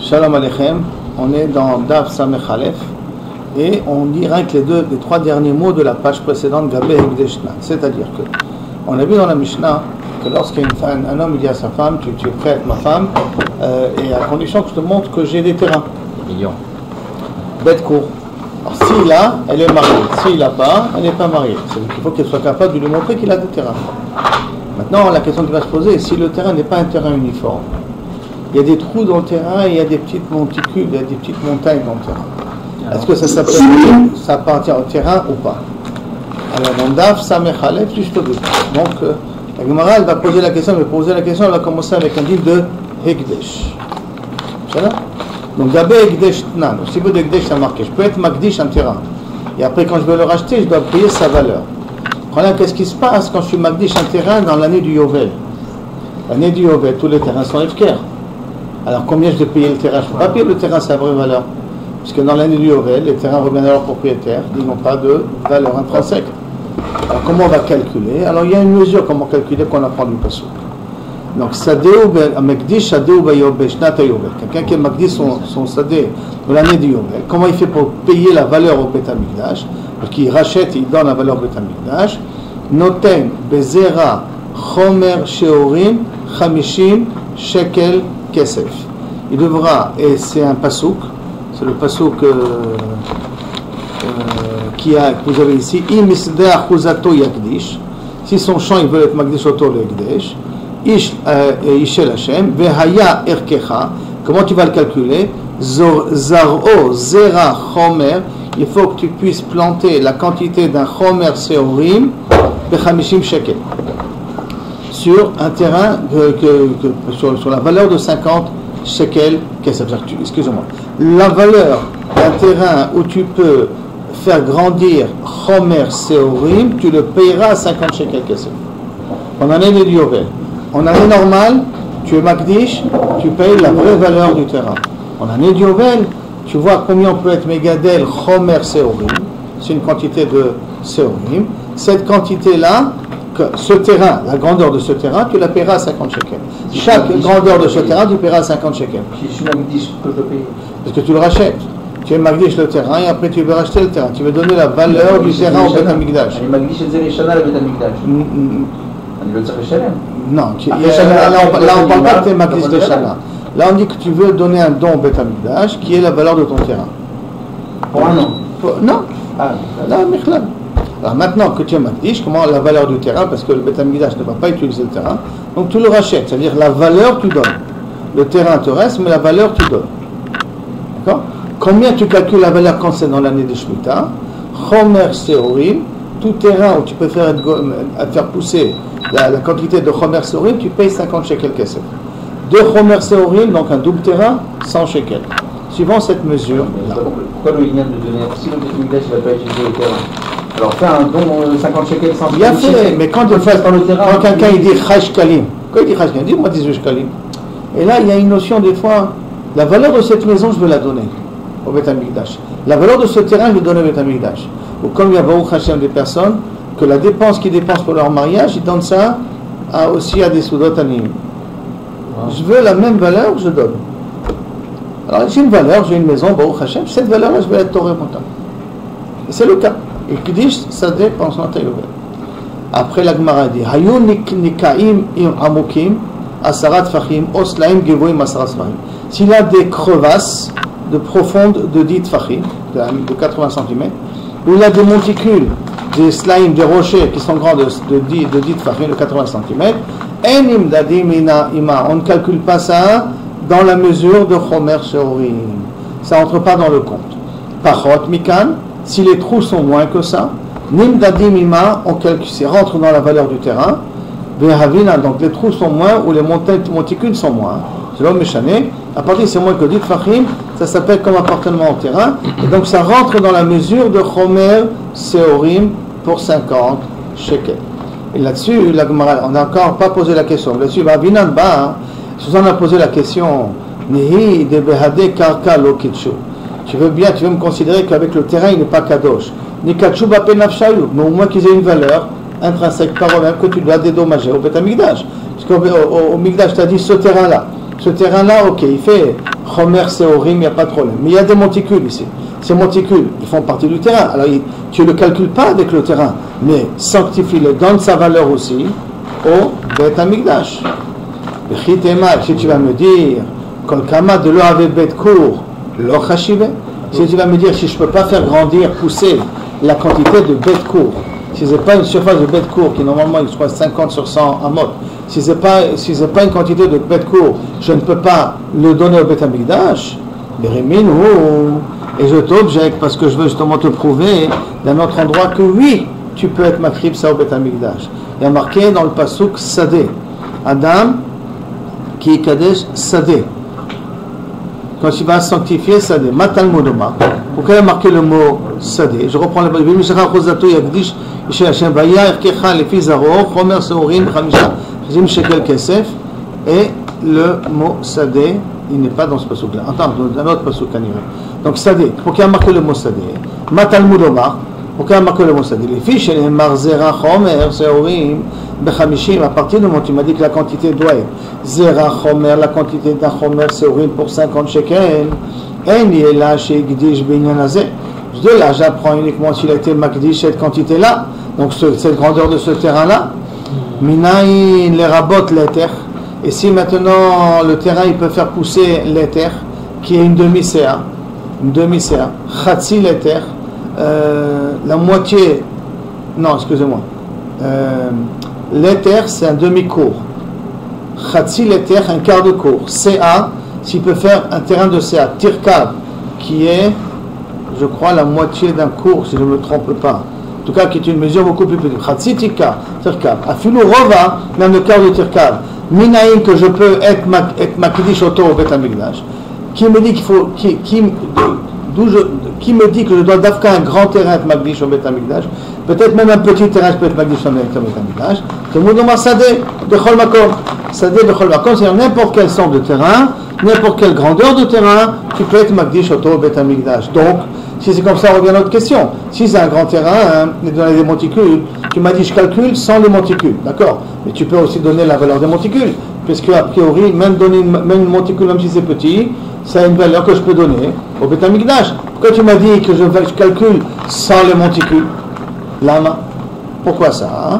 Shalom Aleichem, on est dans Daf Samech Aleph et on dit rien que les trois derniers mots de la page précédente Gabé Hekdeshna. C'est-à-dire que on a vu dans la Mishnah que lorsqu'un homme dit à sa femme, tu es prêt à être ma femme, et à condition que je te montre que j'ai des terrains. Bête court. Alors s'il a, elle est mariée. S'il n'a pas, elle n'est pas mariée. C'est-à-dire qu'il faut qu'elle soit capable de lui montrer qu'il a des terrains. Maintenant, la question qui va se poser est si le terrain n'est pas un terrain uniforme. Il y a des trous dans le terrain et il y a des petites monticules, il y a des petites montagnes dans le terrain. Est-ce que ça appartient au terrain ou pas? Alors, dans Daf Samech Aleph, juste au début. Donc, la Gemara, elle va poser la question, elle va commencer avec un livre de Hekdesh. C'est ça? Donc, Gabé Hekdesh Tnan. Au niveau de Hekdesh, ça marqué. Je peux être Magdish un terrain. Et après, quand je vais le racheter, je dois payer sa valeur. Voilà, qu'est-ce qui se passe quand je suis Magdish un terrain dans l'année du Yovel? L'année du Yovel, tous les terrains sont Efker. Alors combien je dois payer le terrain? Je ne peux pas payer le terrain, c'est la vraie valeur. Puisque dans l'année du Yovel, les terrains reviennent à leur propriétaire, ils n'ont pas de valeur intrinsèque. Alors comment on va calculer? Alors il y a une mesure comment calculer qu'on apprend du Passouk. Donc Sadeu Magdish Sadeu Bayobe Shnat Yovel. Quelqu'un qui est Magdish son Sadé de l'année du Yovel. Comment il fait pour payer la valeur au Beth Amikdash? Parce qu'il rachète, il donne la valeur au Beth Amikdash. Noten Bezera Chomer Sheorim Chamishim Shekel Kesef. Il devra, et c'est un pasouk, c'est le pasouk que vous avez ici, Imisdea Chuzato Yakdish, si son champ il veut être Magdish Oto le Yakdish, Ishel Hashem, Vehaya Erkecha, comment tu vas le calculer? Zaro Zera Chomer, il faut que tu puisses planter la quantité d'un Chomer Seorim, Bechamishim Shekel. Sur un terrain sur la valeur de 50 shekels, excusez-moi, la valeur d'un terrain où tu peux faire grandir Chomer Seorim, tu le payeras à 50 shekels kesef. En année de Yovel. En année normale, tu es Magdish, tu payes la vraie valeur du terrain. En année de Yovel, tu vois combien on peut être Megadel Chomer Seorim, c'est une quantité de Seorim. Cette quantité-là, ce terrain, la grandeur de ce terrain, tu la paieras à 50 shekels. Chaque grandeur de ce terrain, tu paieras à 50 shekels. Si je suis Magdish, que je dois payer? Parce que tu le rachètes. Tu es Magdish le terrain et après tu veux racheter le terrain. Tu veux donner la valeur du terrain au Beth Amikdash. Il Magdish et Zéléchana le Beth Amikdash. On le tire Shalem. Non, là on ne parle pas que tu es Magdish de Shana. Là on dit que tu veux donner un don au Beth Amikdash qui est la valeur de ton terrain. Pour un an? Non. Là, Michlal. Alors maintenant que tu es Magdish, comment la valeur du terrain, parce que le Beth Amikdash ne va pas utiliser le terrain, donc tu le rachètes, c'est-à-dire la valeur tu donnes. Le terrain te reste, mais la valeur tu donnes. D'accord? Combien tu calcules la valeur quand c'est dans l'année de Shemitah? Chomer Seorim, tout terrain où tu peux faire pousser la quantité de Chomer Seorim, tu payes 50 shekels kesef. Deux Chomer Seorim, donc un double terrain, 100 shekels. Suivant cette mesure. Pourquoi le Lignan de donner? Si le Beth Amikdash ne va pas utiliser le terrain, alors fais un don de 50 shekels sans. Bien fait, mais quand quelqu'un il dit Chash Kalim, quand il dit Chash Kalim, dis-moi 18 Kalim. Et là, il y a une notion des fois, la valeur de cette maison, je veux la donner au Beth Amikdash. La valeur de ce terrain, je veux donner au Beth Amikdash. Ou comme il y a Baruch Hashem des personnes, que la dépense qu'ils dépensent pour leur mariage, ils donnent ça aussi à des soudot animes. Je veux la même valeur, je donne. Alors j'ai une valeur, j'ai une maison, Baruch Hashem, cette valeur-là, je vais être Torah Monta. C'est le cas. Et qui dit, ça dépend de Yovel. Après la Gemara dit, Hayu nikaim amukim, asarat fachim, oslaim gevoim asarat fachim. S'il a des crevasses de profondes de 10 fachim, de 80 cm, où il a des monticules, des slaim, des rochers qui sont grands de 10 fachim, de 80 cm, enim dadim ima, on ne calcule pas ça dans la mesure de Chomer Sheorim. Ça entre pas dans le compte. Pachot mikan, si les trous sont moins que ça, nim dadim ima, on calcule, ça rentre dans la valeur du terrain. Vehavina, donc les trous sont moins ou les monticules sont moins. C'est l'homme méchané. À partir c'est moins que 10 fachim, ça s'appelle comme appartenant au terrain. Et donc ça rentre dans la mesure de Chomer Seorim pour 50 shekels. Et là-dessus, la Gemara, on n'a encore pas posé la question. Là-dessus, Vavinan ba, Suzanne a posé la question. Nihi de behade karka lo kitchu. Tu veux me considérer qu'avec le terrain, il n'est pas kadosh. Ni kachu ba penafshayu, mais au moins qu'ils aient une valeur intrinsèque par eux-mêmes que tu dois dédommager au Beth Amikdash. Parce qu'au Mikdash, tu as dit ce terrain-là. Ce terrain-là, ok, il fait Chomer Seorim, il n'y a pas de problème. Mais il y a des monticules ici. Ces monticules, ils font partie du terrain. Alors, tu ne le calcules pas avec le terrain, mais sanctifie-le, donne sa valeur aussi au Beth Amikdash. Si tu vas me dire, Kolkama de l'Oave Bet Kour, l'Ochachive, si tu vas me dire, si je ne peux pas faire grandir, pousser la quantité de Bet Kour, si ce n'est pas une surface de Bet Kour qui normalement il soit 50 sur 100 à mode, si ce n'est pas une quantité de Bet Kour, je ne peux pas le donner au Bet Amikdash, et je t'objecte parce que je veux justement te prouver d'un autre endroit que oui, tu peux être makrib ça au Bet Amikdash. Il y a marqué dans le pasuk Sadeh, Adam qui est Kadesh Sadeh. Quand il va sanctifier Sadeh, Matal Modoma. Pourquoi il a marqué le mot Sadeh? Je reprends le pasuk. Bimishra Chosato Yagdish Ishe Hashem Vaya Erkecha Lefi Zaro Chomer Seorim Chamisha Chazim Shekel Kesef. Et le mot Sadeh, il n'est pas dans ce pasuk-là. Attends, un autre pasuk à niveau. Donc Sadeh, pourquoi il a marqué le mot Sadeh? Matal Modoma. Pourquoi il a marqué le mot Sadeh? Les fiches, les Marzera Chomer Seorim Bechamishim, à partir du moment où tu m'as dit que la quantité doit être Zera Chomer, la quantité d'un Chomer Seorim pour 50 shekels, en yela chez Gdish Binyanazé. De là, j'apprends uniquement s'il a été Makdish cette quantité-là, donc cette grandeur de ce terrain-là. Minaïn, les rabotes, l'éther. Et si maintenant le terrain il peut faire pousser l'éther, qui est une demi-CA, Khatsi l'éther, la moitié, non, excusez-moi. L'éther, c'est un demi-cours. Khatsi l'éther, un quart de cours. CA, s'il peut faire un terrain de CA. Tirkav, qui est, je crois, la moitié d'un cours, si je ne me trompe pas. En tout cas, qui est une mesure beaucoup plus petite. Khatsi Tirkav. Afilou Rova, même le quart de Tirkav. Minaïm, que je peux être Makdish Oto au Bet Amikdash. Qui me dit qu'il faut. Qui me dit que je dois d'Afka un grand terrain être Makdish au Bet Amikdash, peut-être même un petit terrain je peux être Makdish au Bet Amikdash. Tout le monde demande Sadeh de Chol Makom. Sadeh de Chol Makom, c'est n'importe quelle sorte de terrain, n'importe quelle grandeur de terrain, tu peux être Makdish au Bet Amikdash. Donc, si c'est comme ça, on revient à notre question. Si c'est un grand terrain, dans les monticules, tu m'as dit je calcule sans les monticules, d'accord? Mais tu peux aussi donner la valeur des monticules, puisque a priori, même donner même une monticule, même si c'est petit, ça a une valeur que je peux donner au Bet Amikdash. Pourquoi tu m'as dit que je calcule sans les monticules? Lama. Pourquoi ça?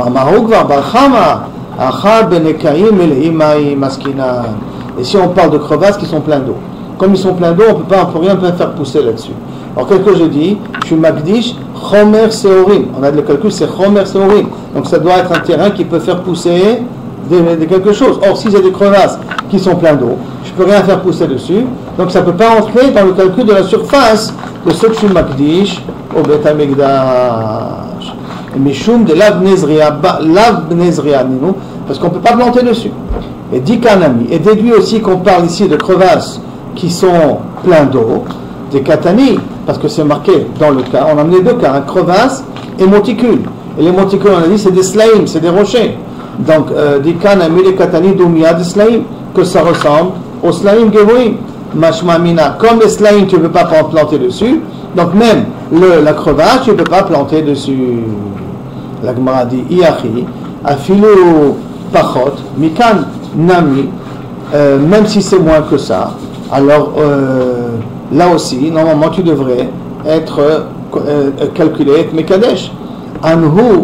Et si on parle de crevasses qui sont pleines d'eau, comme ils sont pleins d'eau, on ne peut rien faire pousser là-dessus. Alors quel que je dis, je suis Makdish, Chomer Seorim. On a le calcul, c'est Chomer Seorim. Donc ça doit être un terrain qui peut faire pousser quelque chose. Or, si j'ai des crevasses qui sont pleines d'eau, je ne peux rien faire pousser dessus. Donc ça ne peut pas entrer dans le calcul de la surface de ce que je suis Makdish au Bet Amikdash. Mishum de Lav Nezria Ninu, parce qu'on ne peut pas planter dessus. Et dit Kanami, et déduit aussi qu'on parle ici de crevasses qui sont pleines d'eau, des katani, parce que c'est marqué dans le cas, on a amené deux cas, un crevasse et monticule. Et les monticules, on a dit, c'est des slaïm, c'est des rochers. Donc, dit Kanami, les katani d'Oumia des slaïm, que ça ressemble aux slaïm gevoim. Mashmamina, comme les slaïm, tu ne peux pas planter dessus, donc même la crevasse, tu ne peux pas planter dessus. La Gemara dit, Iachi, Afilu Pachot, Mikan Nami, même si c'est moins que ça, alors là aussi, normalement, tu devrais être calculé, être Mekadesh. Anhu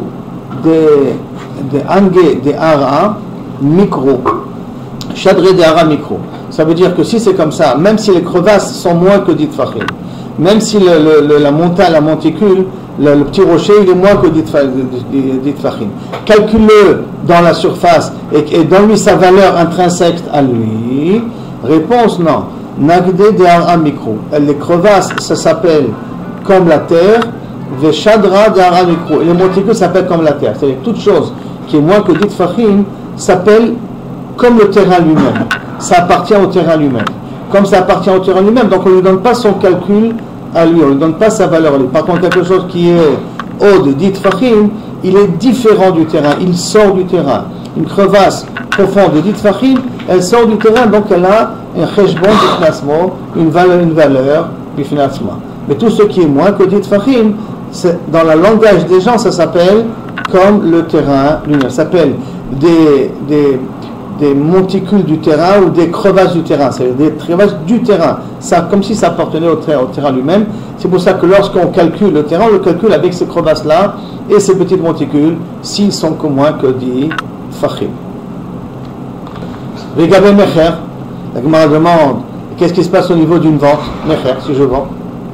de Ange de Ara micro, Chadré de Ara micro. Ça veut dire que si c'est comme ça, même si les crevasses sont moins que dit Fachim, même si la montagne, la monticule, le petit rocher, il est moins que dit Fachim, calcule-le dans la surface et donne-lui sa valeur intrinsèque à lui. Réponse non. Nagde de Ara micro. Les crevasses, ça s'appelle comme la terre. Veshadra de Ara micro. Et les monticules s'appellent comme la terre. C'est-à-dire toute chose qui est moins que dit Fachim s'appelle comme le terrain lui-même. Ça appartient au terrain lui-même. Comme ça appartient au terrain lui-même, donc on ne lui donne pas son calcul à lui, on ne lui donne pas sa valeur à lui. Par contre, quelque chose qui est haut de dit Fachim, il est différent du terrain, il sort du terrain. Une crevasse profonde de dit Fachim, elle sort du terrain, donc elle a un cheshbon de financement, une valeur du financement. Mais tout ce qui est moins que dit Fachim, dans le langage des gens, ça s'appelle comme le terrain lui-même. Ça s'appelle des monticules du terrain ou des crevasses du terrain, c'est-à-dire des crevasses du terrain, ça, comme si ça appartenait au terrain lui-même. C'est pour ça que lorsqu'on calcule le terrain, on le calcule avec ces crevasses-là et ces petites monticules, s'ils sont que moins que 10 fachim. Regardez Mecher, la Gemara demande qu'est-ce qui se passe au niveau d'une vente, Mecher, si je vends.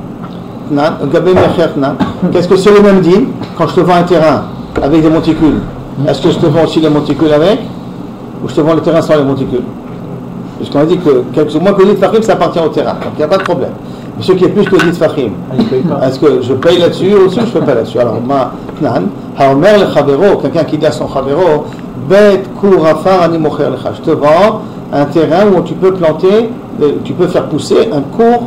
Qu'est-ce que c'est le même din quand je te vends un terrain avec des monticules? Est-ce que je te vends aussi les monticules avec? Ou je te vends le terrain sans les monticules? Puisqu'on a dit que quelque moins que 10 fachim, ça appartient au terrain, donc il n'y a pas de problème. Mais ce qui est plus que 10 fachim, est-ce que je paye là-dessus ou je ne paye pas là-dessus? Alors, Haomer le chavero, quelqu'un qui dit à son chavero, Bet kurafar ani mocher lecha, je te vends un terrain où tu peux planter, tu peux faire pousser un cours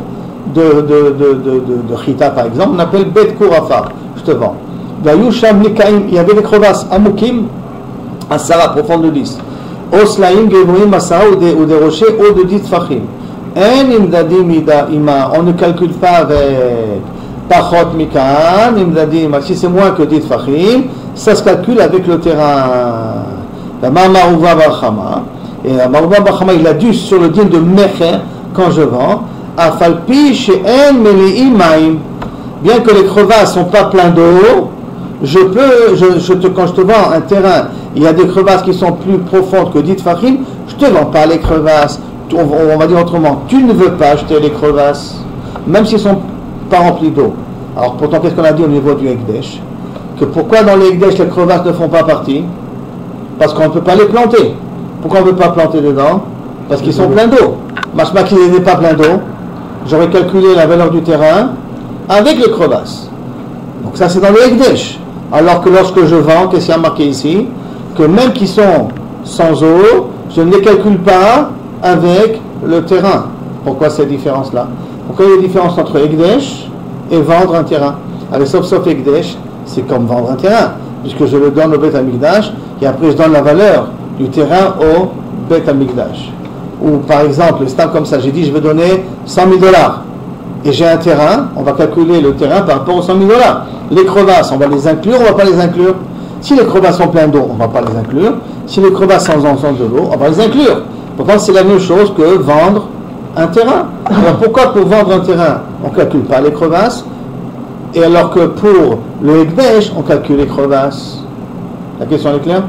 de chita par exemple, on appelle Bet kurafar, je te vends. Il y avait des crevasses, amukim, asara, profonde de 10. Oslaim, gevoim, asara, ou des rochers hauts de 10 fachim. En imdadim ima, on ne calcule pas avec pachot mikan, imdadim, si c'est moins que 10 fachim, ça se calcule avec le terrain. La Marouva Barchama, et la Marouva Barchama, il a dû sur le din de Mecher, quand je vends, Afalpi chez En Meleim Maim, bien que les crevasses ne sont pas pleins d'eau, quand je te vends un terrain, il y a des crevasses qui sont plus profondes que 10 fachim, je ne te vends pas les crevasses. On va dire autrement, tu ne veux pas acheter les crevasses, même s'ils ne sont pas remplis d'eau. Alors pourtant, qu'est-ce qu'on a dit au niveau du Ekdesh? Que pourquoi dans les Ekdesh les crevasses ne font pas partie? Parce qu'on ne peut pas les planter. Pourquoi on ne peut pas planter dedans? Parce qu'ils sont pleins d'eau. Machma qu'il n'est pas plein d'eau, j'aurais calculé la valeur du terrain avec les crevasses. Donc ça c'est dans le Ekdesh. Alors que lorsque je vends, qu'est-ce qu'il y a marqué ici? Que même qui sont sans eau, je ne les calcule pas avec le terrain. Pourquoi cette différence-là? Pourquoi il y a une différence entre Ekdesh et vendre un terrain? Allez, sauf Ekdesh, c'est comme vendre un terrain, puisque je le donne au Beth Amikdash, et après je donne la valeur du terrain au Beth Amikdash. Ou par exemple, c'est comme ça, j'ai dit je vais donner 100 000 $, et j'ai un terrain, on va calculer le terrain par rapport aux 100 000 $. Les crevasses, on va les inclure, on ne va pas les inclure. Si les crevasses sont pleines d'eau, on ne va pas les inclure. Si les crevasses sont de l'eau, on va les inclure. Pourtant, c'est la même chose que vendre un terrain. Alors pourquoi pour vendre un terrain, on ne calcule pas les crevasses, et alors que pour le Ekdesh, on calcule les crevasses? La question est claire?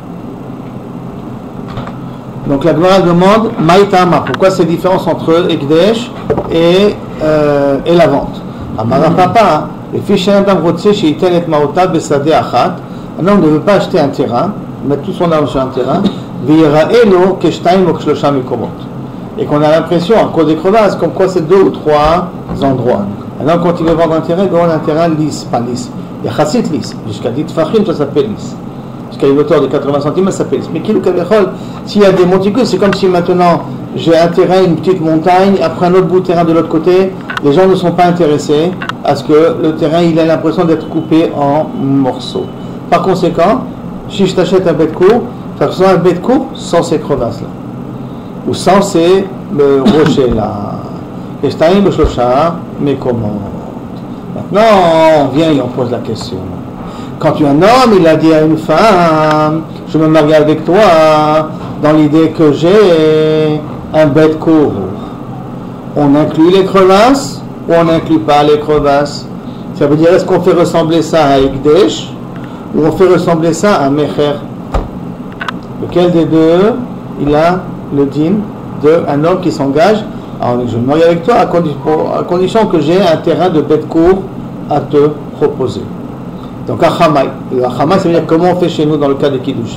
Donc la Gemara demande Maïtama, pourquoi c'est différence entre Ekdesh et la vente? Amara Papa, les fiches d'un rotse chez Itenet Maota Besade Achat, un homme ne veut pas acheter un terrain, mettre tout son argent sur un terrain, Viraelo Keshtaim ou Kshlosha Mikomot. Et qu'on a l'impression, à cause des crevasses, comme quoi c'est 2 ou 3 endroits. Alors quand il veut vendre un terrain, il doit vendre un terrain lisse, pas lisse. Il y a chassit lisse, jusqu'à 10 fachim, ça s'appelle lisse. Jusqu'à une hauteur de 80 cm, ça s'appelle lisse. Mais Kilou Kavechol, s'il y a des monticules, c'est comme si maintenant j'ai un terrain, une petite montagne, après un autre bout de terrain de l'autre côté, les gens ne sont pas intéressés à ce que le terrain il ait l'impression d'être coupé en morceaux. Par conséquent, si je t'achète un bête court, ça sera un bête court sans ces crevasses là, ou sans ces rochers là. Et Stein le Shosha, mais comment? Maintenant, on vient et on pose la question. Quand un homme, il a dit à une femme, je me marie avec toi, dans l'idée que j'ai un bête court, on inclut les crevasses ou on n'inclut pas les crevasses? Ça veut dire, est-ce qu'on fait ressembler ça à Ekdesh ou on fait ressembler ça à Mecher? Lequel des deux, il a le din d'un homme qui s'engage? Alors, je me marie avec toi à condition que j'ai un terrain de bête court à te proposer. Donc, Achamay. Achamay, ça veut dire comment on fait chez nous dans le cas de Kiddush.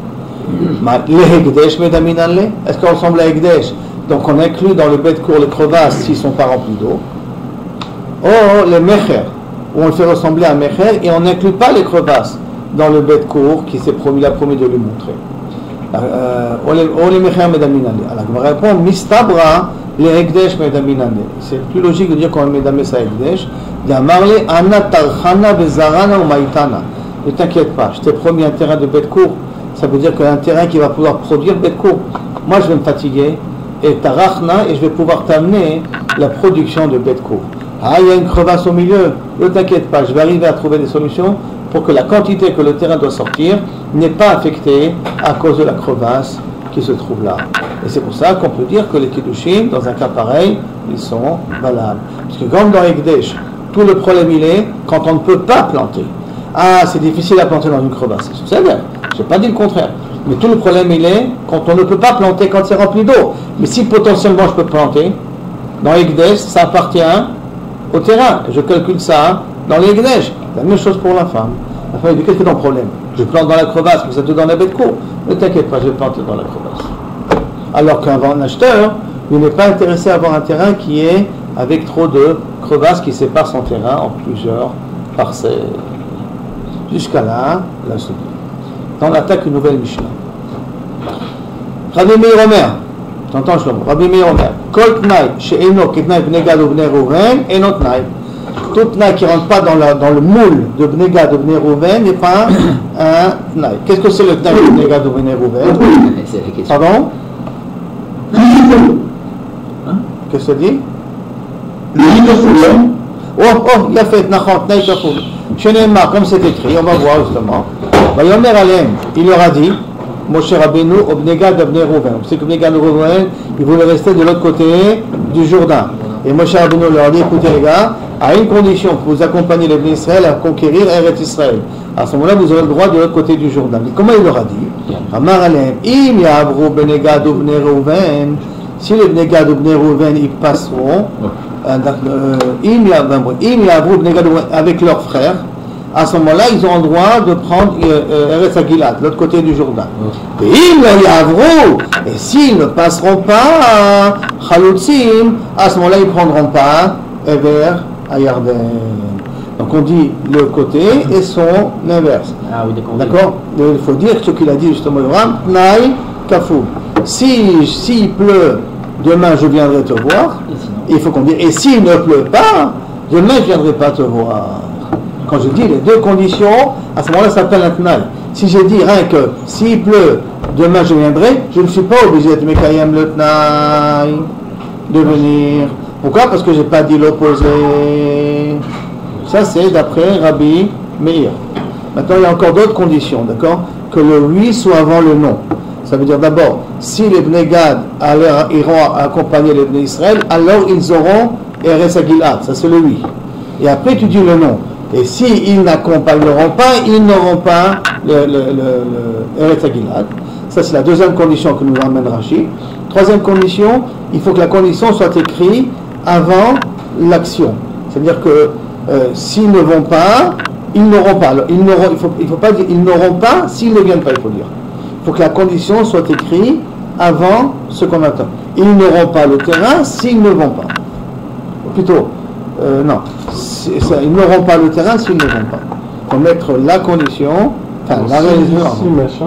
Est-ce qu'on ressemble à Ekdesh? Donc, on inclut dans le bête court les crevasses s'ils ne sont pas remplis d'eau. Oh, les Mecher, où on le fait ressembler à Mecher et on n'inclut pas les crevasses dans le bête court qui il a promis de lui montrer. Alors, on va répondre Mistabra. Les Ekdesh Medaminane. C'est plus logique de dire qu'on Medame sa Ekdesh. D'amarle Anna Tarchana Bezarana ou Maïtana. Ne t'inquiète pas, je t'ai promis un terrain de bête court. Ça veut dire qu'un terrain qui va pouvoir produire bête court. Moi je vais me fatiguer et Tarachna et je vais pouvoir t'amener la production de bête court. Ah, il y a une crevasse au milieu. Ne t'inquiète pas, je vais arriver à trouver des solutions pour que la quantité que le terrain doit sortir n'est pas affectée à cause de la crevasse qui se trouve là. Et c'est pour ça qu'on peut dire que les Kiddushin, dans un cas pareil, ils sont valables. Parce que comme dans Ekdesh, tout le problème il est quand on ne peut pas planter. Ah, c'est difficile à planter dans une crevasse. C'est vrai, je n'ai pas dit le contraire. Mais tout le problème il est quand on ne peut pas planter quand c'est rempli d'eau. Mais si potentiellement je peux planter, dans Ekdesh, ça appartient au terrain. Je calcule ça dans l'Ekdesh. La même chose pour la femme. La femme dit, qu'est-ce que ton problème? Je plante dans la crevasse, mais ça te donne un bête court. Ne t'inquiète pas, je vais planter dans la crevasse. Alors qu'un acheteur, il n'est pas intéressé à avoir un terrain qui est avec trop de crevasses qui séparent son terrain en plusieurs parcelles. Jusqu'à là, la suite. On attaque une nouvelle Mishnah. Rabbi Meir Omer, t'entends Shlomo? Rabbi Meir Omer, Kol Tnai, She'eno Ketnai Bnei Gad ou Bnei Reuven, Eno Tnai. Tout Tnai qui ne rentre pas dans le moule de Bnei Gad ou Bnei Reuven n'est pas un Tnai. Qu'est-ce que c'est le Tnai de Bnei Gad ou Bnei Reuven? Pardon? Qu'est-ce que ça dit? Il a fait Nachon Tnai Kafoul. Sheneemar, comme c'est écrit, on va voir justement. Vayomer Alem, il leur a dit, Moshe Rabbeinu, au Bnei Gad et Bnei Reuven. Vous savez que Bnei Gad et Reuven, ils voulaient rester de l'autre côté du Jourdain. Et Moshe Rabbeinu leur a dit, écoutez les gars, à une condition, que vous accompagnez les Bnei Israël à conquérir Eretz Israël. À ce moment-là, vous aurez le droit de l'autre côté du Jourdain. Mais comment il leur a dit? Amar Alem, Im Yavru Bnei Gad ou Bnei Reuven, si les Bnei Gad ou Bnei Reuven, ils passeront, Im Yavru Bnei Gad avec leurs frères, à ce moment-là, ils ont le droit de prendre Eretz Gilad, l'autre côté du Jourdain. Et s'ils ne passeront pas Chalutzim, à ce moment-là, ils ne prendront pas Ever à Yarden. Donc on dit le côté et son inverse. Ah oui, d'accord. Il faut dire ce qu'il a dit justement, Tnai Kafou. S'il pleut, demain je viendrai te voir. Il faut qu'on dise, et s'il ne pleut pas, demain je ne viendrai pas te voir. Quand je dis les deux conditions, à ce moment-là, ça s'appelle un Tnaï. Si j'ai dit rien que s'il pleut, demain je viendrai, je ne suis pas obligé de Mekayem le Tnaï de venir. Pourquoi? Parce que je n'ai pas dit l'opposé. Ça, c'est d'après Rabbi Meir. Maintenant, il y a encore d'autres conditions, d'accord? Que le oui soit avant le non. Ça veut dire d'abord, si les Bnei Gad iront accompagner les Bnei Israël, alors ils auront Eretz Gilad. Ça, c'est le oui. Et après, tu dis le non. Et s'ils n'accompagneront pas, ils n'auront pas le Eretz Gilad. Ça, c'est la deuxième condition que nous ramène Rashi. Troisième condition, il faut que la condition soit écrite avant l'action. C'est-à-dire que s'ils ne vont pas, ils n'auront pas. Alors, il ne faut pas dire ils n'auront pas s'ils ne viennent pas, il faut dire. Il faut que la condition soit écrite avant ce qu'on attend. Ils n'auront pas le terrain s'ils ne vont pas. Ou plutôt, non. Ils n'auront pas le terrain s'ils ne vont pas. Il faut mettre la condition, enfin la raison.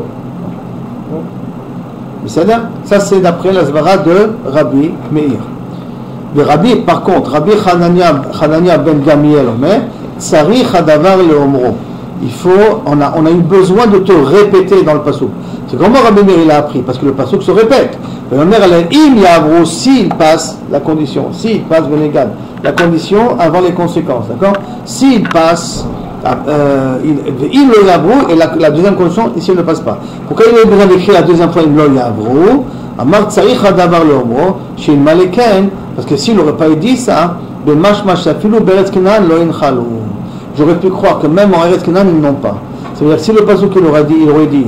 Ça c'est d'après la Zvara de Rabbi Meir. Le Rabbi, par contre, Rabbi Hanania ben Gamiel Omer, Tsari Chadavar le Omro. On a eu besoin de te répéter dans le passouk. C'est comment Rabbi Meir il a appris, parce que le passouk se répète. Le Omer Im Yavro, s'il passe la condition, s'il passe Bnei Gad, la condition avant les conséquences, d'accord? S'il passe, il le Yavro, et la deuxième condition, ici il ne passe pas. Pourquoi il a besoin d'écrire la deuxième fois il le Yavro? Amar Tsari Chadavar le Omro, chez une Maleken, parce que s'il n'aurait pas dit ça, j'aurais pu croire que même en Eretz Kenan, ils n'ont pas. C'est-à-dire, si le pasuk il aurait dit,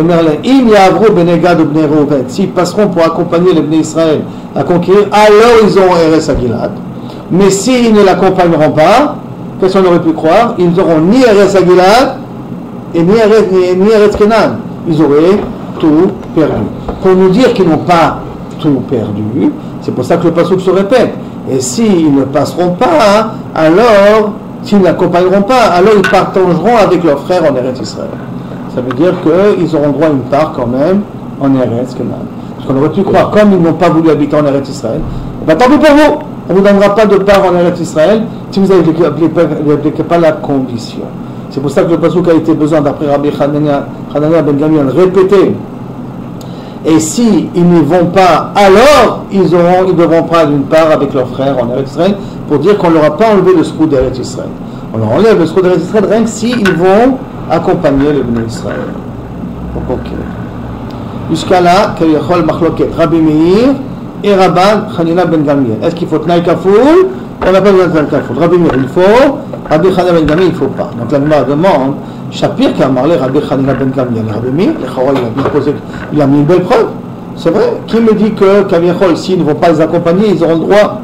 s'ils passeront pour accompagner les Bnei Israël à conquérir, alors ils auront Eretz Gilad. Mais s'ils ne l'accompagneront pas, qu'est-ce qu'on aurait pu croire? Ils n'auront ni Eretz Gilad et ni Eretz Kenan. Ils auraient tout perdu. Pour nous dire qu'ils n'ont pas tout perdu, c'est pour ça que le pasuk se répète. Et s'ils ne passeront pas, alors, s'ils n'accompagneront pas, alors ils partageront avec leurs frères en Eretz Israël. Ça veut dire qu'ils auront droit à une part quand même en Eretz Kenan. Parce qu'on aurait pu croire, comme ils n'ont pas voulu habiter en Eretz Israël, tant pis pour vous, on ne vous donnera pas de part en Eretz Israël si vous n'appliquez pas la condition. C'est pour ça que le pasuk a été besoin, d'après Rabbi Hanania ben Gamiel, répéter. Et si ils n'y vont pas, alors ils devront prendre une part avec leurs frères en Eretz Israël pour dire qu'on ne leur a pas enlevé le scout d'Eretz Israël. On leur enlève le scout d'Eretz Israël rien que s'ils vont accompagner le Bnei Israël. Donc, ok. Jusqu'à là, Kayachol Machloket, Rabbi Meir et Rabban Hanina ben Gamliel. Est-ce qu'il faut Tnaï Kafoul? On n'a pas besoin de Tnaï Kafoul. Rabbi Meir, il faut. Rabbi Hanina ben Gamliel, il ne faut pas. Donc la Gemara demande, Shapir qui a parlé Rabbi Hanina ben Gamliel et Rabbi Meir, il a mis une belle preuve. C'est vrai. Qui me dit que Kayachol, s'ils ne vont pas les accompagner, ils auront le droit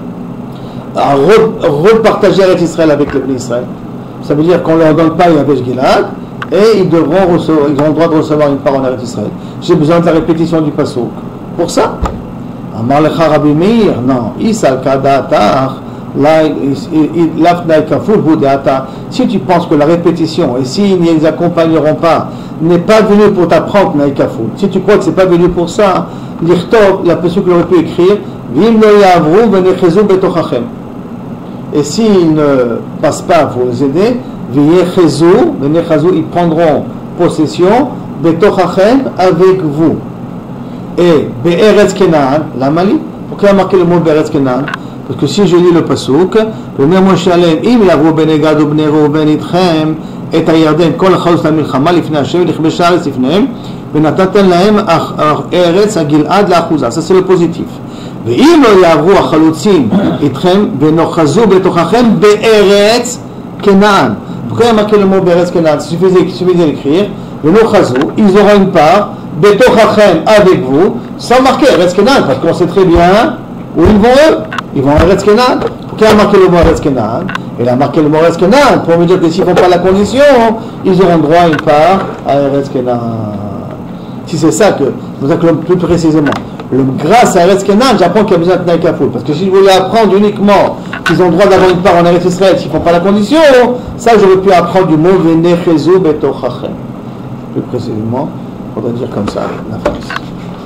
à repartager avec Israël avec les Bnei Israël? Ça veut dire qu'on ne leur donne pas Yavesh Gilad et ils auront le droit de recevoir une part en Eretz Israël. J'ai besoin de la répétition du Passouk. Pour ça, Amar Lecha Rabbi Meir, non, Isal Kadatar, Lafnai Kafur Boudeata. Si tu penses que la répétition, et s'ils ne les accompagneront pas, n'est pas venu pour t'apprendre Naï Kafur, si tu crois que ce n'est pas venu pour ça, l'Irtov, la Passouk aurait pu écrire, Vim lo yavru v'nechezou betochachem. Et s'ils ne passent pas pour les aider, ils prendront possession betochachem avec vous. Et Be'eretz Kenan, la Mali. Pourquoi il a marqué le mot Be'eretz Kenan? Parce que si je lis le pasuk, le Moshe Alem, im yavru bnei Gad ubnei Reuven itchem et hayarden kol chalus lamilchama lifnei Hashem lichbesh haaretz lifneim venataten lahem eretz hagilad la'achuzah. Ça c'est le positif. ואם לא יעברו החלוצים איתכם ונוחזו בתוככם בארץ כנען. Pourquoi il y a marqué le mot בארץ כנען? Il suffisait d'écrire ונוחזו, ils auront une part בתוככם avec vous, sans marquer ארץ כנען, parce qu'on sait très bien où ils vont eux. Ils vont à ארץ כנען. Pourquoi il a marqué le mot ארץ כנען? Il a marqué le mot ארץ כנען pour me dire que s'ils ne font pas la condition, ils auront droit à une part à ארץ כנען. Si c'est ça que, plus précisément, grâce à Eretz Kenan, j'apprends qu'il y a besoin de Tnaï Kafoul. Parce que si je voulais apprendre uniquement qu'ils ont le droit d'avoir une part en Eretz Israël s'ils ne font pas la condition, ça j'aurais pu apprendre du mot Venechezu betochachem. Plus précisément, on va dire comme ça, la phrase.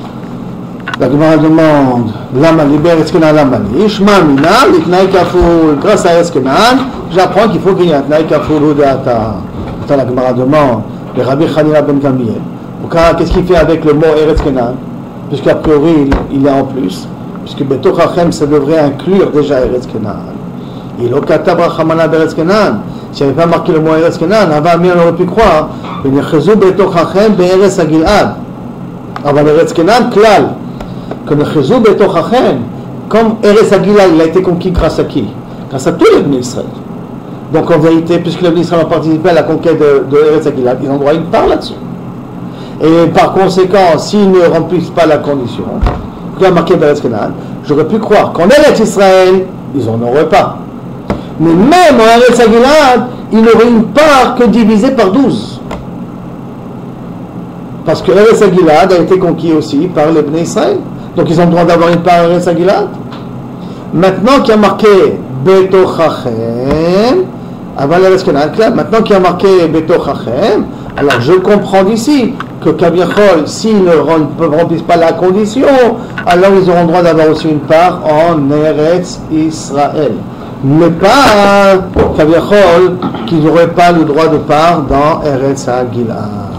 La Gemara demande, Lama liber Eretz Kenan Lamani, Ishma Mina, li Tnaï Kafoul. Grâce à Eretz Kenan, j'apprends qu'il faut qu'il y ait un Tnaï Kafoul ou Deata. La Gemara demande, le Rabbi Hanina ben Gamliel. Qu'est-ce qu'il fait avec le mot Eretz Kenan? Puisqu'a priori il est en plus, puisque Betochachem ça devrait inclure déjà Eretz Kenan. Il au Katab Rachamana Beretz Kenan, s'il n'y avait pas marqué le mot Eretz Kenan, avant on aurait pu croire, Benechezou Betochachem Be'eretz Hagilad. Avant Eretz Kenan, Klal, que Benechezou Betochachem, comme Eretz Hagilad, il a été conquis grâce à qui? Grâce à tous les Bnei Israël. Donc en vérité, puisque les Bnei Israël ont participé à la conquête de Eretz Hagilad, ils ont droit à une part là-dessus. Et par conséquent, s'ils ne remplissent pas la condition, il y a marqué Beretz Kenan, j'aurais pu croire qu'en Eretz Israël, ils n'en auraient pas. Mais même en Eretz Hagilad, ils n'auraient une part que divisée par 12. Parce que Eretz Hagilad a été conquis aussi par les Bnei Israël. Donc ils ont le droit d'avoir une part en Eretz Hagilad. Maintenant qu'il y a marqué Betochachem, avant l'Eretz Kenan, maintenant qu'il y a marqué Betochachem, alors je comprends d'ici que Kaviachol, s'ils ne remplissent pas la condition, alors ils auront le droit d'avoir aussi une part en Eretz Israël. Mais pas Kaviachol, qu'ils n'auraient pas le droit de part dans Eretz Hagilad.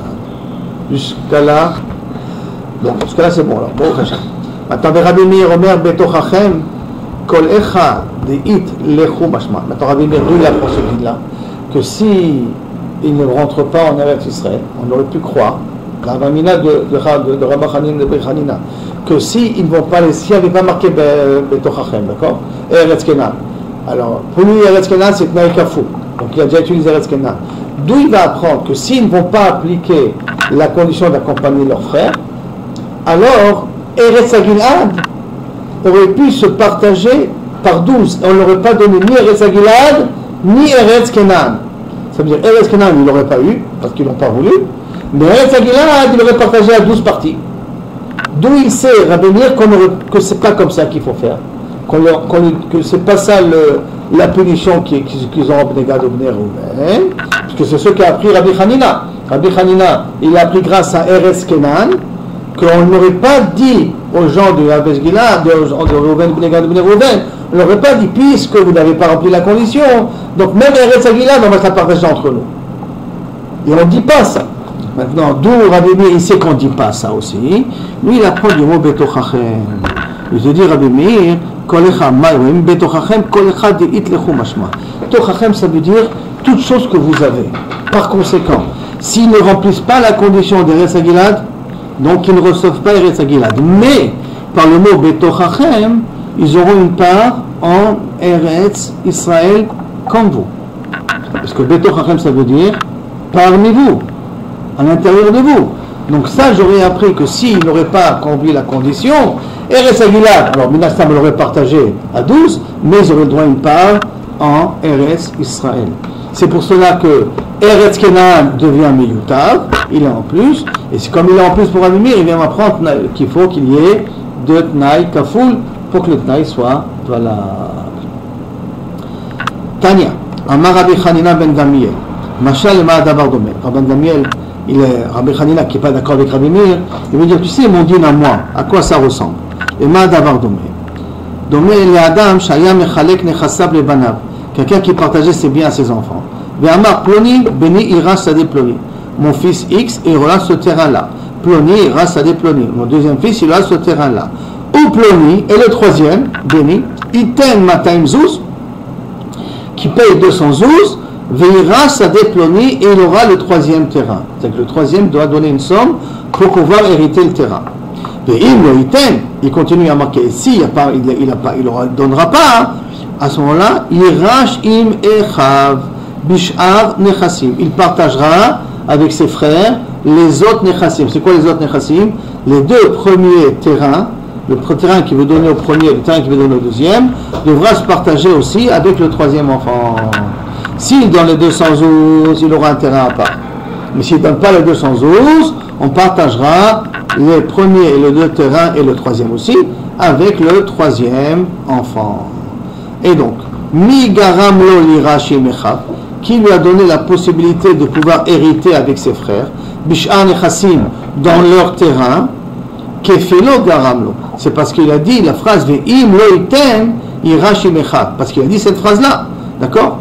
Jusqu'à là, bon, jusqu'à là c'est bon alors. Bon, maintenant, Rabbi Meir Omer Betochachem, Kol Echa Deit Lechu Mashma. Maintenant, Rabbi Meir, d'où il apprend ce guide-là? Que si ils ne rentrent pas en Eretz Israël, on aurait pu croire, la Ramina de Rabbi Hanina, que s'ils ne vont pas, s'il n'y avait pas marqué Betochachem, d'accord, Eretz Kenan. Alors, pour lui, Eretz Kenan, c'est Tnaï Kafoul. Donc, il a déjà utilisé Eretz Kenan. D'où il va apprendre que s'ils ne vont pas appliquer la condition d'accompagner leurs frères, alors, Eretz Hagilad aurait pu se partager par 12. On n'aurait pas donné ni Eretz Hagilad, ni Eretz Kenan. Ça veut dire Eretz Kenan, il n'aurait pas eu, parce qu'ils n'ont pas voulu. Mais Eretz Hagilad, il aurait partagé à 12 parties. D'où il sait, Rabbi Meir, que c'est pas comme ça qu'il faut faire. Que c'est pas ça la punition qu'ils ont obtenue au Bnei Reuven, puisque c'est ce qu'a appris Rabbi Hanina. Rabbi Hanina, il a appris grâce à Eretz Kenan, qu'on n'aurait pas dit aux gens de Yavesh Gilad, de Reuven, Bnei Reuven, on n'aurait pas dit, puisque vous n'avez pas rempli la condition, donc même Eretz Hagilad, on va se la partager entre nous. Et on ne dit pas ça. Maintenant, d'où Rabbi Meir, il sait qu'on ne dit pas ça aussi. Lui, il apprend du mot Betochachem. Il te dit, Rabbi Meir, Betochachem, Betochachem, ça veut dire toute chose que vous avez. Par conséquent, s'ils ne remplissent pas la condition d'Eretz Hagilad, Donc ils ne reçoivent pas Eretz Gilad. Mais par le mot Betochachem, ils auront une part en Eretz Israël comme vous. Parce que Betochachem, ça veut dire parmi vous, à l'intérieur de vous. Donc ça, j'aurais appris que s'il n'aurait pas accompli la condition, Eretz Gilad, alors Minastam l'aurait partagé à 12, mais ils auraient le droit à une part en Eretz Israël. C'est pour cela que Eretz Kenan devient Meyutav, il est en plus, et c'est comme il est en plus pour Avimir, il vient m'apprendre qu'il faut qu'il y ait deux Tnaï Kafoul pour que le Tnaï soit valable. Tania, Amar Rabbi Chanina ben Gamiel, Machal ma Davar Domer. Rabbi Gamiel, il est Rabbi Chanina qui n'est pas d'accord avec Rabbi Meir, il veut dire, tu sais, mon din à moi, à quoi ça ressemble? Et ma Davar Domer. Domer le Adam, Shaya Mechalek Nechasab le Banav, quelqu'un qui partageait ses biens à ses enfants. Ve'amar Ploni, Beni ira Sadeh Ploni. Mon fils X ira ce terrain-là. Ploni ira Sadeh Ploni. Mon deuxième fils, il ira ce terrain-là. Ou Ploni, et le troisième, Beni, Iten Mataim Zouz, qui paye 200 zouz, Ve'ira Sadeh Ploni, et il aura le troisième terrain. C'est-à-dire que le troisième doit donner une somme pour pouvoir hériter le terrain. Ve'im lo Iten, il continue à marquer. Si il ne donnera pas, hein, à ce moment-là, Irash im echav bishar nechassim. Il partagera avec ses frères les autres nechassim. C'est quoi les autres nechassim? Les deux premiers terrains, le terrain qui veut donner au premier, le terrain qui veut donner au deuxième, devra se partager aussi avec le troisième enfant. S'il donne les 200 zouz, il aura un terrain à part. Mais s'il ne donne pas les 200 zouz, on partagera les premiers et les deux terrains et le troisième aussi avec le troisième enfant. Et donc, Mi garam lo l'irashi mechav, qui lui a donné la possibilité de pouvoir hériter avec ses frères, Bish'ar nechassim, dans leur terrain, Kefelo garam lo. C'est parce qu'il a dit la phrase Ve'im lo iten irashi mechav, parce qu'il a dit cette phrase-là, d'accord?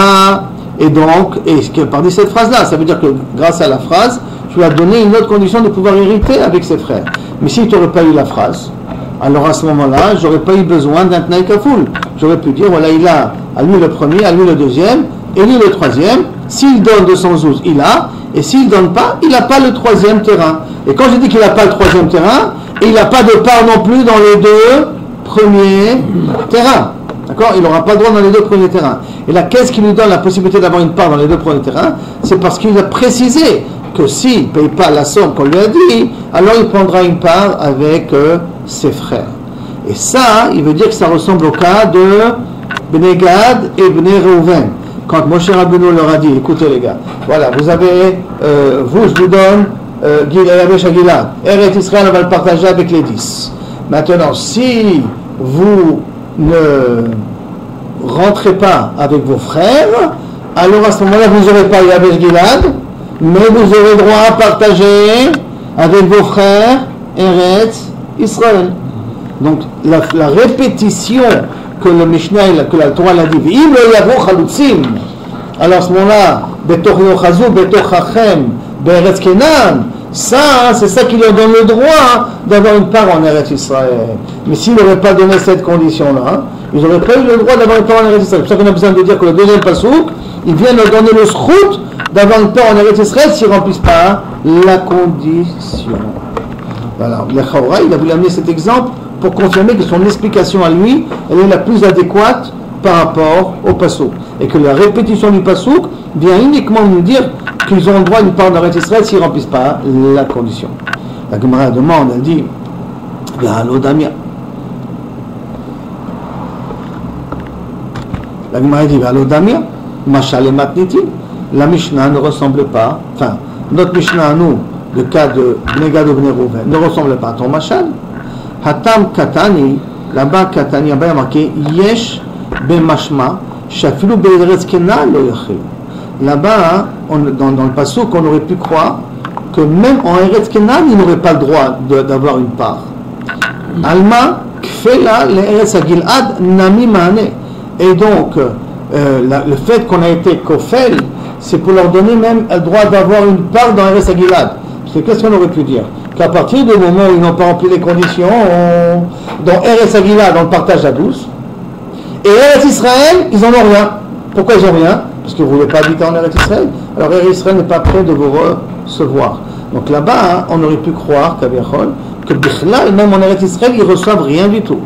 Et donc, par dit cette phrase-là, ça veut dire que grâce à la phrase, tu lui as donné une autre condition de pouvoir hériter avec ses frères. Mais si tu n'aurais pas eu la phrase, alors à ce moment-là, j'aurais pas eu besoin d'un Tnaï Kafoul. J'aurais pu dire, voilà, il a à lui le premier, à lui le deuxième, et lui le troisième. S'il donne 200 zouz, il a, et s'il ne donne pas, il n'a pas le troisième terrain. Et quand je dis qu'il n'a pas le troisième terrain, et il n'a pas de part non plus dans les deux premiers terrains. D'accord? Il n'aura pas le droit dans les deux premiers terrains. Et là, qu'est-ce qui lui donne la possibilité d'avoir une part dans les deux premiers terrains? C'est parce qu'il a précisé que s'il ne paye pas la somme qu'on lui a dit, alors il prendra une part avec ses frères. Et ça, il veut dire que ça ressemble au cas de Bnei Gad et Bnei Reuven. Quand Moshe Rabbeinu leur a dit, écoutez les gars, voilà, vous avez, vous, je vous donne Gilad, Eretz Israël, on va le partager avec les 10. Maintenant, si vous ne rentrez pas avec vos frères, alors à ce moment-là, vous n'aurez pas Yabesh Gilad, mais vous aurez droit à partager avec vos frères Eretz Israël. Donc la répétition que le Mishnah, que la Torah l'a dit, alors à ce moment-là, Betoch Yochazou, Betoch Hachem, Be'eretz Kenan, ça, c'est ça qui leur donne le droit d'avoir une part en Eretz Israël. Mais s'ils n'auraient pas donné cette condition-là, ils n'auraient pas eu le droit d'avoir une part en Eretz Israël. C'est pour ça qu'on a besoin de dire que le deuxième pasouk, ils viennent leur donner le schrout d'avoir une part en Eretz Israël s'ils ne remplissent pas la condition. Voilà, le Chaura, il a voulu amener cet exemple pour confirmer que son explication à lui, elle est la plus adéquate par rapport au pasouk. Et que la répétition du pasouk vient uniquement nous dire qu'ils ont le droit d'une part en Eretz Israël s'ils ne remplissent pas la condition. La Gemara demande, elle dit, Damia. La Gemara dit, Damia, Machal et Matniti. La Mishnah ne ressemble pas, enfin, notre Mishnah à nous, le cas de Bnei Gad ou Bnei Reuven, ne ressemble pas à ton Machal. Hatam Katani, là-bas Katani, là-bas il y a marqué Yesh ben Mashma, Shafilu Be'eretz Kenan lo yachil. Là-bas, dans le passouk, on aurait pu croire que même en Eretz Kenan, il n'aurait pas le droit d'avoir une part. Alma Kfela le Eretz Gilad Nami Maane. Et donc, le fait qu'on a été Kofel, c'est pour leur donner même le droit d'avoir une part dans Eretz Gilad. Parce que qu'est-ce qu'on aurait pu dire? Qu'à partir du moment où ils n'ont pas rempli les conditions, dans Eretz Gilad, on le partage à 12. Et Eretz Israël, ils n'en ont rien. Pourquoi ils n'ont rien? Parce que vous ne voulez pas habiter en Eretz Israël. Alors Eretz Israël n'est pas prêt de vous recevoir. Donc là-bas, on aurait pu croire que Bichlal, même en Eretz Israël, ils reçoivent rien du tout.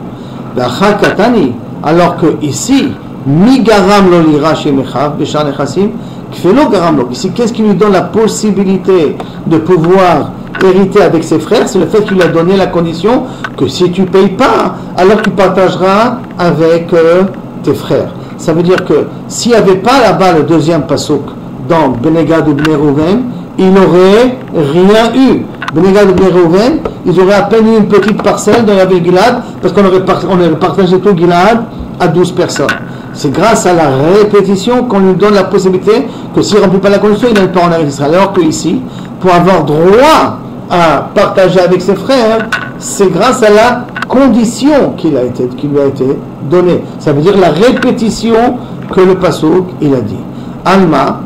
Alors que ici, Mi garam lo lira shemechav b'shar nechassim kfelo garam lo. Ici, qu'est-ce qui lui donne la possibilité de pouvoir hériter avec ses frères? C'est le fait qu'il lui a donné la condition que si tu ne payes pas, alors tu partageras avec tes frères. Ça veut dire que s'il n'y avait pas là-bas le deuxième pasuk dans Bnei Gad ou Bnei Reuven, il n'aurait rien eu. Bnei Gad ou Bnei Reuven, ils auraient à peine eu une petite parcelle dans la ville Gilad, parce qu'on aurait partagé tout Gilad à 12 personnes. C'est grâce à la répétition qu'on lui donne la possibilité que s'il ne remplit pas la condition, il n'a pas en Eretz Israël. Alors que ici, pour avoir droit à partager avec ses frères, c'est grâce à la condition qui lui a été donnée. Ça veut dire la répétition que le pasuk il a dit. Alma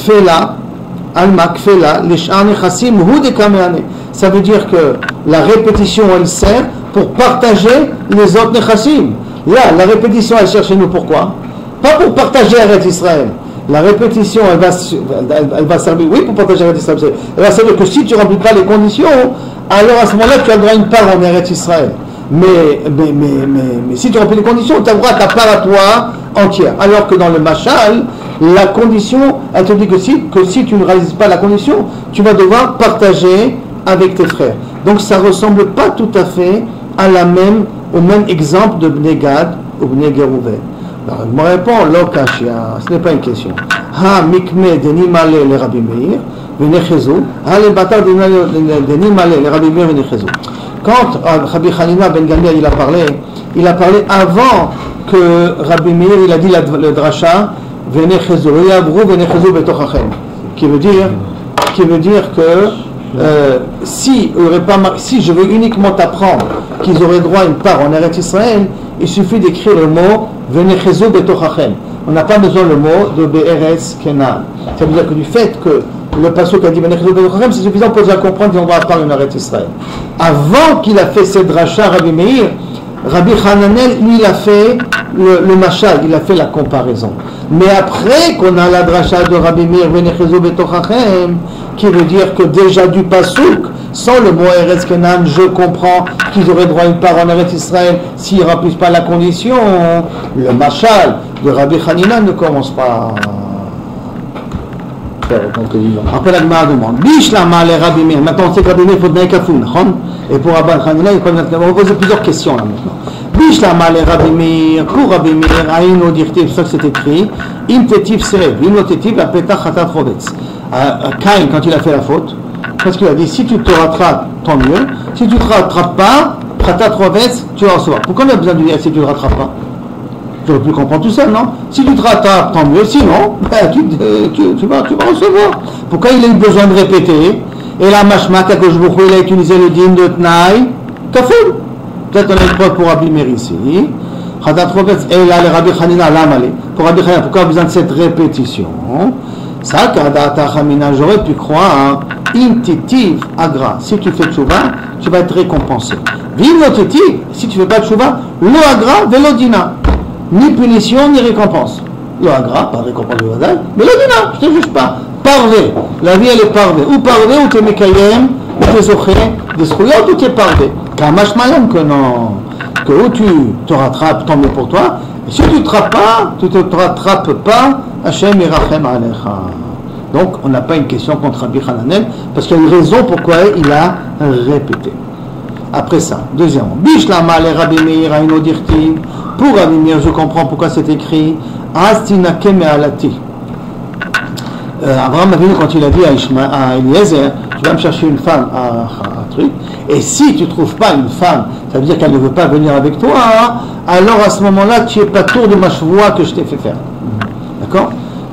kfela l'esh'ar nechassim hu dekameane. Ça veut dire que la répétition elle sert pour partager les autres nechassim. Là, la répétition elle sert chez nous pourquoi? Pas pour partager avec Israël. La répétition, elle va servir, oui, pour partager avec Israël. Elle va servir que si tu ne remplis pas les conditions, alors à ce moment-là, tu as le droit à une part en Eretz Israël. Mais si tu remplis les conditions, tu as le droit à ta part à toi entière. Alors que dans le Machal, la condition, elle te dit que si tu ne réalises pas la condition, tu vas devoir partager avec tes frères. Donc ça ne ressemble pas tout à fait au même exemple de Bnei Gad ou Bnei Reuven. Alors, il me répond, l'okashia, ce n'est pas une question. Ha mikme deni male le Rabbi Meir, venechezu, ha le batar deni male le Rabbi Meir, venechezu. Quand Rabbi Hanina ben Gamliel il a parlé avant que Rabbi Meir il a dit le drasha, venechezu, yabru venechezu betochachem, qui veut dire que si je veux uniquement t'apprendre qu'ils auraient droit à une part en Eretz Israël, il suffit d'écrire le mot Venechezu betochachem. On n'a pas besoin le mot de Be'eretz Kenan. Ça veut dire que du fait que le pasuk a dit Venechezu betochachem, c'est suffisant pour déjà comprendre qu'ils ont droit à part en Eretz Israël. Avant qu'il a fait cette dracha, Rabbi Meir, Rabbi Hananel, lui, il a fait le mashal, il a fait la comparaison. Mais après qu'on a la dracha de Rabbi Meir, Venechezu betochachem, qui veut dire que déjà du pasuk, sans le mot Eretz Kenan, je comprends qu'ils auraient droit à une part en Eretz Israël s'ils ne remplissent pas la condition. Le mashal de Rabbi Hanina ne commence pas. Après la Gemara demande Bishlama le Rabbi Meir. Maintenant on sait que Rabbi Meir il faut donner kafou, et pour Rabbi Hanina il faut donner kafou. On va poser plusieurs questions là maintenant. Bishlama le Rabbi Meir. Pour Rabbi Meir, Aïno dirtiv, c'est ça que c'est écrit. Im tetiv serev, im tetiv la petach chatat chovetz. Caïn, quand il a fait la faute, parce qu'il a dit si tu te rattrapes, tant mieux. Si tu ne te rattrapes pas, chatat chovetz, tu vas recevoir. Pourquoi on a besoin de dire si tu ne te rattrapes pas? Tu aurais pu comprendre tout seul, non? Si tu te rattrapes, tant mieux. Sinon, tu vas recevoir. Pourquoi il a eu besoin de répéter? Et la mashma, Kadosh Baruch Hu, il a utilisé le din de Tnaï, Kafoul. Peut-être on a une preuve pour Rabbi Meir ici. Chatat chovetz, et là, le Rabbi Hanina, l'amale. Pour Rabbi Hanina, pourquoi on a besoin de cette répétition? Ça, j'aurais pu croire, intitiv agra. Si tu fais tchouva, tu vas être récompensé. Vive notitiv, si tu ne fais pas tchouva, lo agra, velodina. Ni punition, ni récompense. Lo agra, pas récompense de vadaï, mais velodina, je ne te juge pas. Parvé, la vie elle est parvée. Ou parvé, ou t'es mekayem, ou t'es zoché, des schouyotes, ou t'es parvé. Kamash malam que non. Que où tu te rattrapes, tant mieux pour toi. Et si tu ne te rattrapes pas, Hachem irachem alecha. Donc, on n'a pas une question contre Rabbi Hananel, parce qu'il y a une raison pourquoi il a répété. Après ça, deuxièmement, Bishlama le Rabbi Meir aïno dirtiv. Pour Rabbi Meir, je comprends pourquoi c'est écrit Astinake me'alati. Abraham a vu quand il a dit à Eliezer, tu vas me chercher une femme, un truc, et si tu ne trouves pas une femme, ça veut dire qu'elle ne veut pas venir avec toi, alors à ce moment-là, tu n'es pas tour de ma chevoie que je t'ai fait faire. D'accord?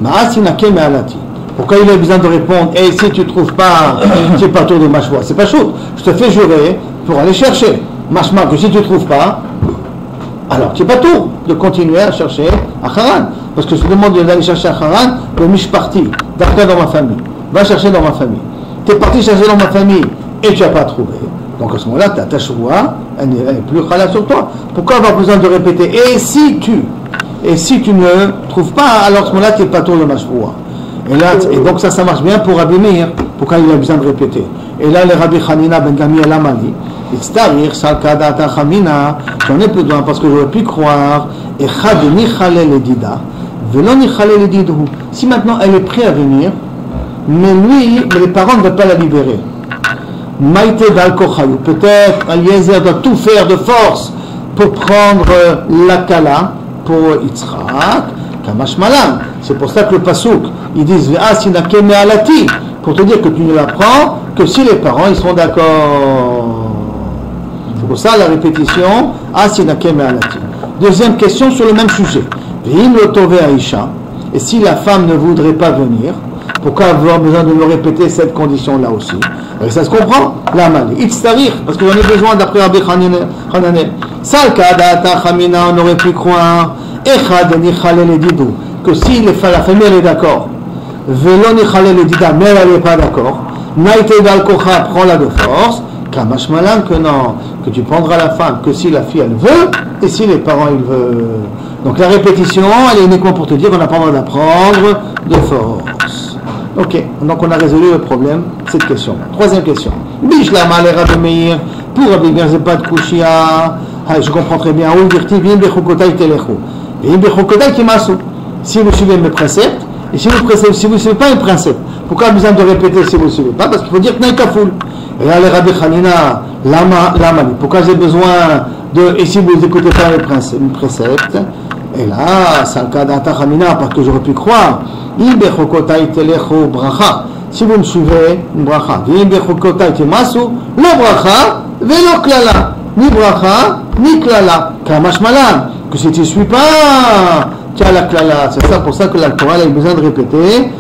Pourquoi il a besoin de répondre et si tu ne trouves pas, tu n'es pas tour de ma chevoie? C'est pas chaud. Je te fais jurer pour aller chercher. Machma que si tu ne trouves pas, alors tu n'es pas tour de continuer à chercher à Haran. Parce que je te demande d'aller chercher à Haran, le mishparti, d'après dans ma famille. Va chercher dans ma famille. Tu es parti chercher dans ma famille et tu n'as pas trouvé. Donc à ce moment-là, ta chevoie, elle n'est plus khala sur toi. Pourquoi avoir besoin de répéter? Et si tu ne trouves pas, alors à ce moment-là, tu n'es pas tour de ma chevoie. Et donc ça marche bien pour Rabbi Meir. Pourquoi il a besoin de répéter? Et là, le Rabbi Hanina ben Gamiel Amali, Itztarir, Salkadata Chamina, j'en ai besoin parce que j'aurais pu croire, et Chad Nichale le Dida, Velon Nichale le Didou. Si maintenant elle est prête à venir, mais les parents ne veulent pas la libérer. Maïté d'Al-Kochayou, peut-être Eliezer doit tout faire de force pour prendre la Kala pour Yitzhak, Kamash Malam. C'est pour ça que le Pasuk, ils disent Ve'asinake me'alati, pour te dire que tu ne la prends que si les parents ils seront d'accord. C'est pour ça la répétition Asinake me'alati. Deuxième question sur le même sujet. Ve'im lotove Aisha, et si la femme ne voudrait pas venir, pourquoi avoir besoin de me répéter cette condition-là aussi? Et ça se comprend? La mali. Itztarir, parce que j'en ai besoin d'après Rabbi Hananel. Salka data chamina, on aurait pu croire. Echad nichale le didou, que si la famille elle est d'accord, velo nichale le dida, mais elle n'est pas d'accord, naïté dal kocha, prends-la de force. Kamash malan, que non, que tu prendras la femme que si la fille elle veut, et si les parents ils veulent. Donc la répétition, elle est uniquement pour te dire qu'on n'a pas le droit d'apprendre de force. Ok, donc on a résolu le problème, cette question. Troisième question. Bishlama le Rabbi Meir, pour Rabbi Meir, c'est pas de Kushia, je comprends très bien. Ou dirti, vim bechukotai telechu. Vim bechukotai kimasu. Si vous suivez mes préceptes, et si vous ne suivez pas mes préceptes, pourquoi besoin de répéter si vous ne suivez pas? Parce qu'il faut dire Tnaï Kafoul. Et là, le Rabbi Hanina, lama, pourquoi j'ai besoin de, et si vous n'écoutez pas mes préceptes, et là, Salka data chamina, parce que j'aurais pu croire, si vous me suivez, une bracha. Le bracha, velo klala. Ni bracha, ni klala. Kamash malan. Que si tu ne suis pas, tu as la klala. C'est ça pour ça que la Torah a besoin de répéter.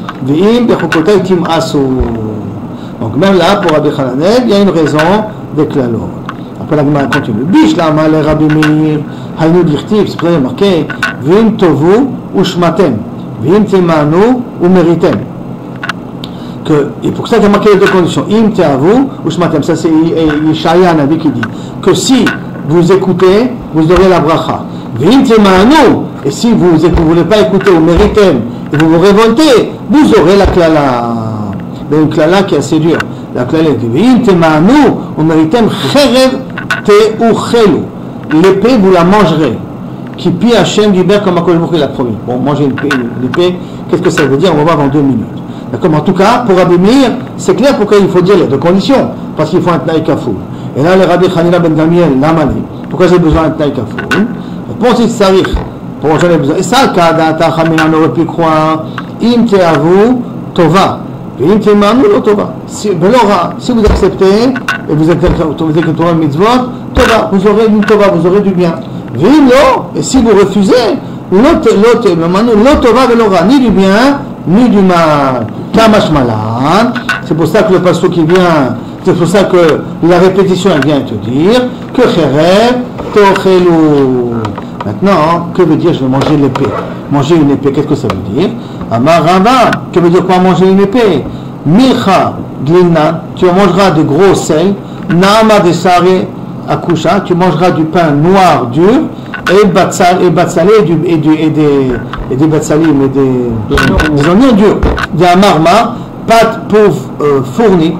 Donc même là, pour Rabbi Hananel, il y a une raison de klalo. Après la Gemara continue. Bish lama le Rabbi Meir, haynu dirtiv, c'est pour ça marqué, vim tovu ou shmatem. Vim temanu ou meritem. Et pour ça, il y a marqué les deux conditions. Im teavu ou shmatem. Ça, c'est Yeshaya Nabi qui dit que si vous écoutez, vous aurez la bracha. Vim temanu. Et si vous ne voulez pas écouter ou meritem, et vous vous révoltez, vous aurez la klala. Une klala qui est assez dure. La klala dit Vim temanu ou meritem cherev te ou chelu. L'épée, vous la mangerez. Qui pie Hachem du ber comme Akadosh Baruch Hu l'a promis. Bon, manger une épée, qu'est-ce que ça veut dire? On va voir dans 2 minutes. D'accord? En tout cas, pour Rabbi Meir, c'est clair pourquoi il faut dire les deux conditions. Parce qu'il faut un Tnaï Kafoul. Et là, le Rabbi Hanina ben Gamiel, l'Amali, pourquoi j'ai besoin d'un Tnaï Kafoul? Réponse Itzarich. Pourquoi j'en ai besoin? Et ça, Kadata Chamina, on aurait pu croire, Im teavu tova. Et Im temanu lo tova. Si vous acceptez, et vous êtes le Torah mitzvot, tova, vous aurez une tova, vous aurez du bien. Et si vous refusez, l'otova velora, ni du bien, ni du mal. Kamash malan. C'est pour ça que le pasteur qui vient, c'est pour ça que la répétition elle vient te dire que cherev tochelu. Maintenant, que veut dire je vais manger l'épée? Manger une épée, qu'est-ce que ça veut dire? Amarava, que veut dire quoi manger une épée? Micha glina, tu mangeras de gros sel, naama de sare akusha, tu mangeras du pain noir dur, et batsalé et des batsalim et des oignons durs, des amarma, pâte pauvre fournie,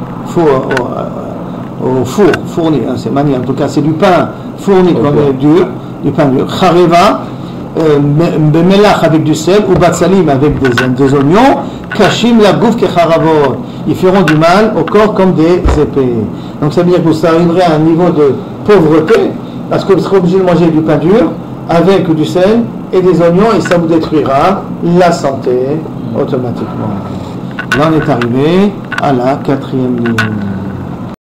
au four, fourni, hein, c'est manière, en tout cas c'est du pain fourni comme dur, du pain dur, chareva, bemelach avec du sel, ou batsalim avec des oignons, kashim la gouf kecharavot, ils feront du mal au corps comme des épées. Donc ça veut dire que ça arriverait à un niveau de pauvreté, parce que vous serez obligé de manger du pain dur avec du sel et des oignons, et ça vous détruira la santé automatiquement. Là on est arrivé à la 4e ligne.